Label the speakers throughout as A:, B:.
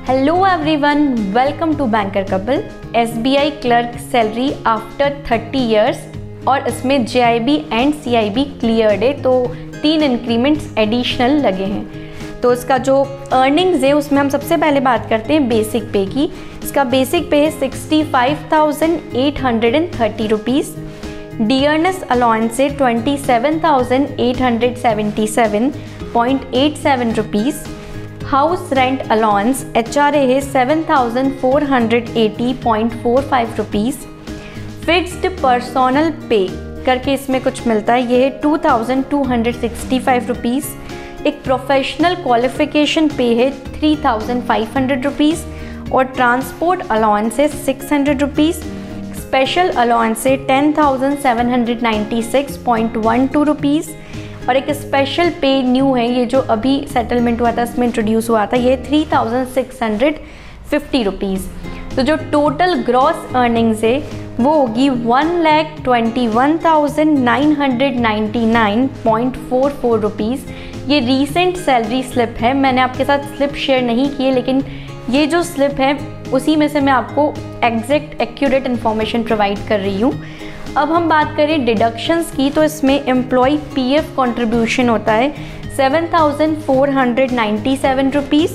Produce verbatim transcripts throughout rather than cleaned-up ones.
A: Hello everyone, welcome to Banker Couple. S B I clerk salary after thirty years और इसमें J I B and C I B cleared है, तो तीन increments additional लगे हैं। तो इसका जो अर्निंग्स है उसमें हम सबसे पहले बात करते हैं बेसिक पे की। इसका बेसिक पे है sixty five thousand eight hundred and thirty rupees, dearness allowance है twenty seven thousand eight hundred seventy seven point eight seven rupees, house rent allowance H R A है seven thousand four hundred eighty point four five rupees, fixed personal pay करके इसमें कुछ मिलता है, ये है two thousand two hundred sixty five rupees, एक professional qualification pay है three thousand five hundred rupees और ट्रांसपोर्ट अलाउंस है six hundred rupees, special allowance है ten thousand seven hundred ninety six point one two rupees और एक special पे new है, ये जो अभी सेटलमेंट हुआ था इसमें इंट्रोड्यूस हुआ था, ये three thousand six hundred fifty rupees. तो जो टोटल ग्रॉस अर्निंग्स है वो होगी one lakh twenty one thousand nine hundred ninety nine point four four rupees. ये रीसेंट सैलरी स्लिप है, मैंने आपके साथ स्लिप शेयर नहीं की है, लेकिन ये जो स्लिप है उसी में से मैं आपको एग्जैक्ट एक्यूरेट इन्फॉर्मेशन प्रोवाइड कर रही हूँ। अब हम बात करें डिडक्शंस की, तो इसमें एम्प्लॉय पीएफ कंट्रीब्यूशन होता है seven thousand four hundred ninety seven rupees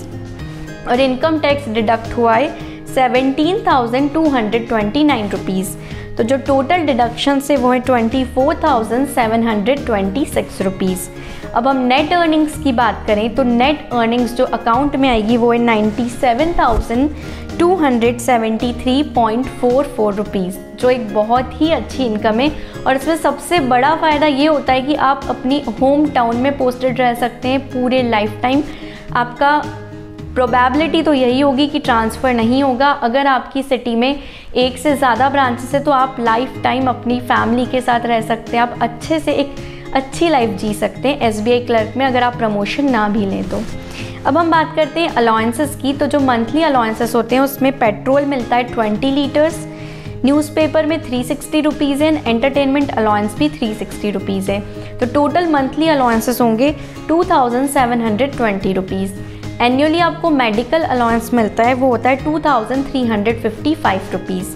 A: और इनकम टैक्स डिडक्ट हुआ है seventeen thousand two hundred twenty nine rupees. तो जो टोटल डिडक्शंस है वो है twenty four thousand seven hundred twenty six rupees. अब हम नेट अर्निंग्स की बात करें तो नेट अर्निंग्स जो अकाउंट में आएगी वो है ninety seven thousand two hundred seventy three point four four rupees, जो एक बहुत ही अच्छी इनकम है। और इसमें सबसे बड़ा फ़ायदा ये होता है कि आप अपनी होम टाउन में पोस्टेड रह सकते हैं पूरे लाइफ टाइम। आपका प्रोबेबिलिटी तो यही होगी कि ट्रांसफ़र नहीं होगा। अगर आपकी सिटी में एक से ज़्यादा ब्रांचेस है तो आप लाइफ टाइम अपनी फैमिली के साथ रह सकते हैं, आप अच्छे से एक अच्छी लाइफ जी सकते हैं एस बी आई क्लर्क में, अगर आप प्रमोशन ना भी लें तो। अब हम बात करते हैं अलाउंसेस की, तो जो मंथली अलाउंसेस होते हैं उसमें पेट्रोल मिलता है ट्वेंटी लीटर्स, न्यूज़पेपर में थ्री सिक्सटी रुपीज़ है, एंटरटेनमेंट अलाउंस भी थ्री सिक्सटी रुपीज़ है। तो टोटल मंथली अलाउंसेस होंगे two thousand seven hundred twenty rupees. Annually आपको मेडिकल अलाउंस मिलता है, वो होता है two thousand three hundred fifty five rupees.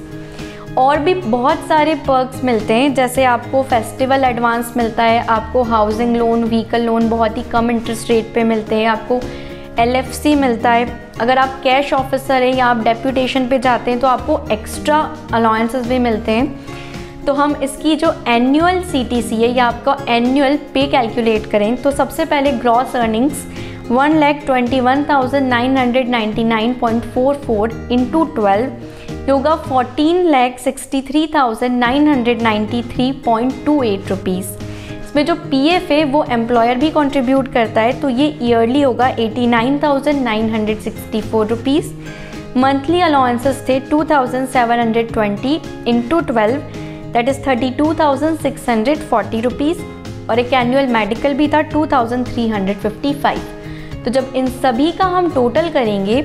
A: और भी बहुत सारे पर्क्स मिलते हैं, जैसे आपको फेस्टिवल एडवांस मिलता है, आपको हाउसिंग लोन, व्हीकल लोन बहुत ही कम इंटरेस्ट रेट पे मिलते हैं, आपको एल एफ सी मिलता है। अगर आप कैश ऑफिसर हैं या आप डेप्यूटेशन पे जाते हैं तो आपको एक्स्ट्रा अलाउंसेस भी मिलते हैं। तो हम इसकी जो एनुअल सी टी सी है या आपका एनुअल पे कैलकुलेट करें तो सबसे पहले gross earnings one lakh twenty one thousand nine hundred ninety nine point four four into twelve होगा fourteen lakh sixty three thousand nine hundred ninety three point two eight rupees. इसमें जो पीएफ है वो एम्प्लॉयर भी कंट्रीब्यूट करता है, तो ये ईयरली होगा eighty nine thousand nine hundred sixty four rupees. Monthly allowances थे two thousand seven hundred twenty into twelve that is thirty two thousand six hundred forty rupees और एक एनुअल मेडिकल भी था two thousand three hundred fifty five. तो जब इन सभी का हम टोटल करेंगे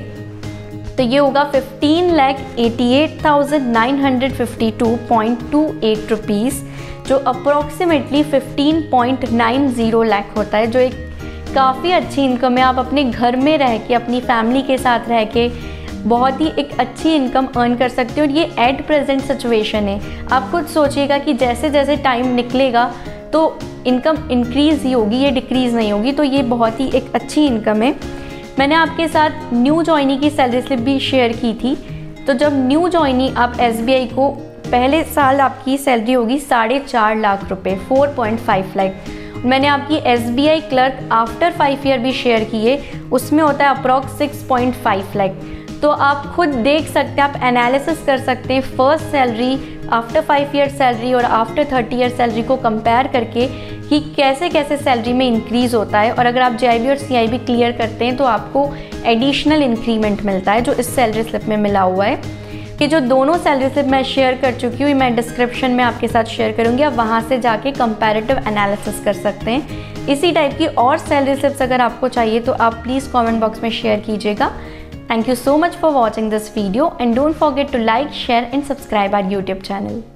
A: तो ये होगा fifteen lakh eighty eight thousand nine hundred fifty two point two eight rupees, जो approximately fifteen point nine zero lakh होता है, जो एक काफ़ी अच्छी इनकम है। आप अपने घर में रह के अपनी फैमिली के साथ रह के बहुत ही एक अच्छी इनकम अर्न कर सकते हो और ये एट प्रेजेंट सिचुएशन है। आप खुद सोचिएगा कि जैसे जैसे टाइम निकलेगा तो इनकम इंक्रीज़ ही होगी, ये डिक्रीज़ नहीं होगी, तो ये बहुत ही एक अच्छी इनकम है। मैंने आपके साथ न्यू जॉइनी की सैलरी स्लिप भी शेयर की थी। तो जब न्यू जॉइनी आप एस बी आई को पहले साल आपकी सैलरी होगी साढ़े चार लाख रुपए, फोर पॉइंट फाइव लाख। मैंने आपकी S B I clerk after five year भी शेयर की है, उसमें होता है approx six point five lakh. तो आप खुद देख सकते हैं, आप एनालिसिस कर सकते हैं first salary, after five year salary और आफ्टर थर्टी ईयर सैलरी को कंपेयर करके कि कैसे कैसे सैलरी में इंक्रीज़ होता है। और अगर आप जे आई बी और सी आई बी क्लियर करते हैं तो आपको एडिशनल इंक्रीमेंट मिलता है, जो इस सैलरी स्लिप में मिला हुआ है। कि जो दोनों सैलरी स्लिप मैं शेयर कर चुकी हूँ, मैं डिस्क्रिप्शन में आपके साथ शेयर करूँगी, आप वहाँ से जाके कंपैरेटिव एनालिसिस कर सकते हैं। इसी टाइप की और सैलरी स्लिप्स अगर आपको चाहिए तो आप प्लीज़ कमेंट बॉक्स में शेयर कीजिएगा। Thank you so much for watching this video and don't forget to like, share and subscribe our YouTube channel.